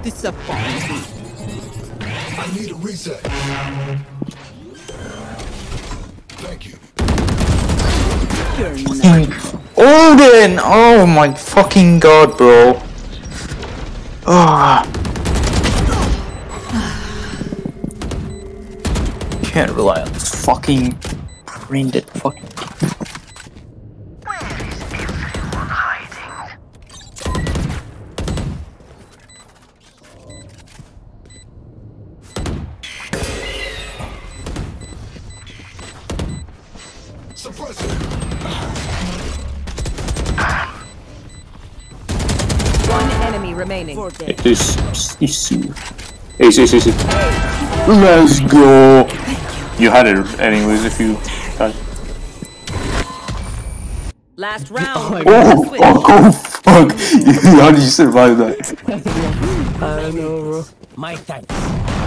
Disappointing. I need a reset. Thank you. Odin! Oh my fucking god, bro. Ah. Can't rely on this fucking brain-dead fucking. One enemy remaining. This is Ace. Let's go. You had it anyways if you had. Last round. Oh fuck! How did you survive that? I don't know, bro. My thanks.